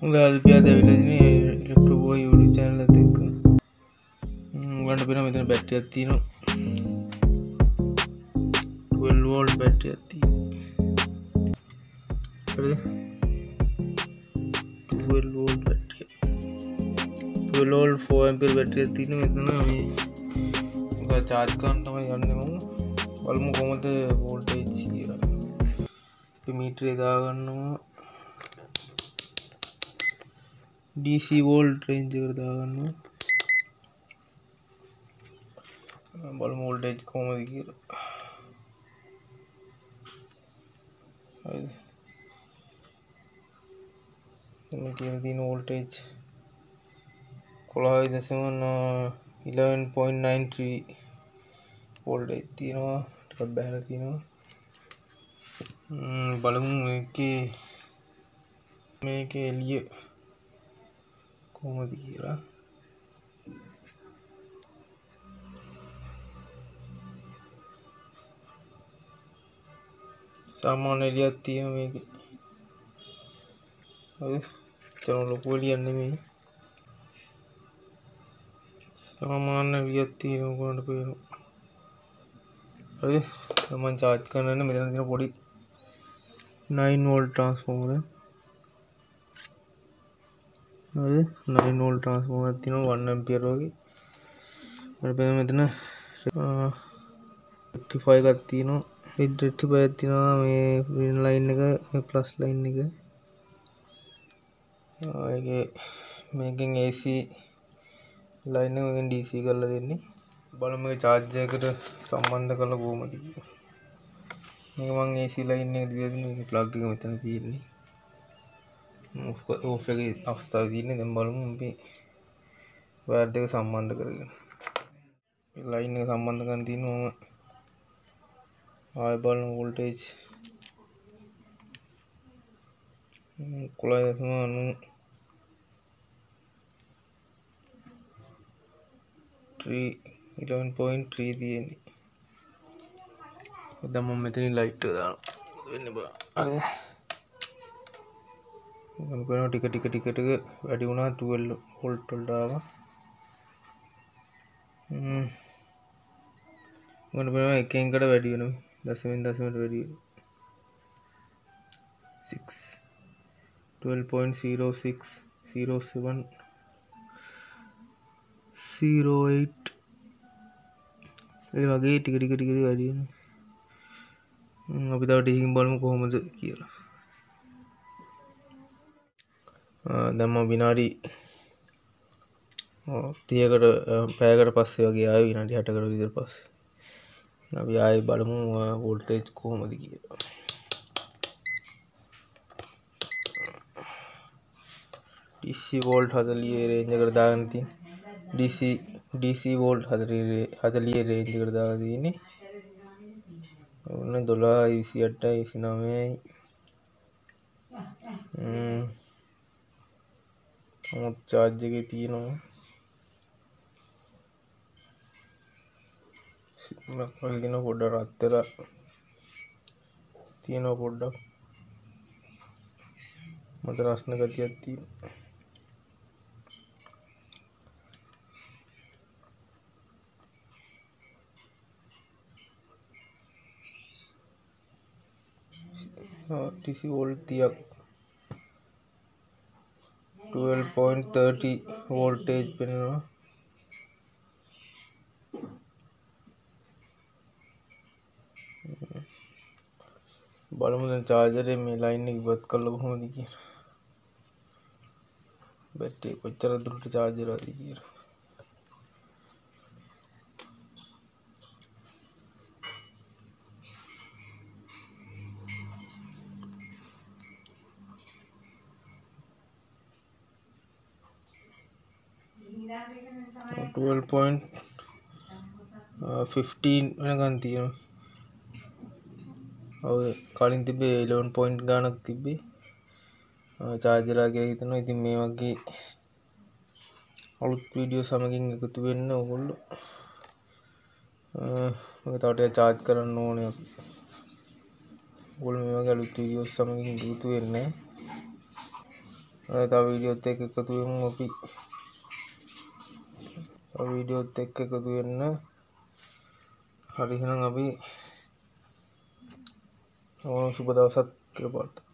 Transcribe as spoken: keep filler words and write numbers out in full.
ලාල්පියා දැවිලදින ඉලෙක්ට්‍රෝබෝ YouTube channel එකත් එක්ක උගලන්ට පේනවා මෙතන බැටරියක් තියෙනවා twelve volt බැටරියක් තියෙනවා හරිද twelve volt බැටරිය twelve volt four ampere බැටරියක් තියෙනවා මෙතන මේ ඔක charge කරන්න තමයි යන්නේ මම බලමු කොහොමද voltage කියලා අපි මීටරේ දාගන්නවා D C volt range එකට දාගන්නවා බලමු voltage කොහොමද කියලා හරිද මේ තියෙන තියෙන voltage eleven point nine three voltage තියෙනවා ටිකක් බහලා තියෙනවා ම්ම් බලමු මේකේ මේකේ එළිය කොහොමද කියලා සාමාන්‍ය එළියක් තියෙනවා මේකේ හරි චරෝ ලොකු එළියක් නෙමෙයි සාමාන්‍ය එළියක් තියෙනවා කොහොමද පේනවා හරි මම charge කරන්න මෙතන තියෙන පොඩි nine volt transformer හරි nine volt transformer එකක් තියෙනවා one ampere වගේ මට පේන මෙතන rectifier එකක් තියෙනවා mid rectifier එකක් තියෙනවා මේ green line එක මේ plus line එක ආයේ මේකෙන් A C line එක මේකෙන් D C කරලා දෙන්නේ බලමු මේක charge එකකට සම්බන්ධ කරලා කොහොමද කියලා මේක මම A C line එක දීලා දෙන්නේ මේක plug එක මෙතන තියෙන්නේ off එකේ අවස්ථාවේ තියෙන්නේ දැන් බලමු අපි wire දෙක සම්බන්ධ කරගෙන line එක සම්බන්ධ කරන් තියෙනවා මම ආයෙ බලමු voltage eleven point three තියෙන්නේ දැන් මම මෙතනින් light එක දානවා වෙන්නේ බා හරි මම කරනවා ටික ටික ටික ටික වැඩි වුණා twelve volt වලට ආවා ම්ම් මොන බලන්න එකෙන් එකට වැඩි වෙනවා දශමෙන් දශමයට වැඩි වෙනවා six twelve point zero six zero seven zero eight ඒ වගේ ටික ටික ටික වැඩි වෙනවා අපි තව ටිකකින් බලමු කොහොමද කියලා දැන් මම විනාඩි තිහකට පැයකට පස්සේ වගේ ආවේ විනාඩි අටකට විතර පස්සේ අපි ආයෙ බලමු voltage කොහොමද කියලා D C volt forty range එකට දාගෙන තියෙන D C D C volt forty range එකට දාලා තියෙන්නේ ඔන්න twelve twenty-eight twenty-nine ම්ම් මොකක් charge එකේ තියෙනවා මම කියන පොඩ්ඩක් රත් වෙලා තියෙනවා පොඩ්ඩක් මට රස්න ගතියක් තියෙනවා D C volt thirty twelve point three zero voltage පෙනෙනවා බලමු දැන් charger එකේ මේ line එක ඉවත් කරලා කොහොමද කියලා බැටරි කොච්චර දුරට charge වෙලාද කියලා twelve point fifteen වෙනකන් තියෙනවා ඔව් කලින් තිබ්බේ eleven point ගානක් තිබ්බේ charger එක කියලා හිතනවා ඉතින් මේ වගේ අලුත් වීඩියෝ සමගින් එකතු වෙන්න ඕගොල්ලෝ මම තව ටිකක් charge කරන්න ඕනේ ඕගොල්ලෝ මේ වගේ අලුත් වීඩියෝස් සමගින් එකතු වෙන්න තව වීඩියෝත් එක්ක එකතු වෙමු අපි. තව වීඩියෝත් එක්ක එකතු වෙන්න. හරි එහෙනම් අපි ඕන සුබ දවසක් කියලා පාත්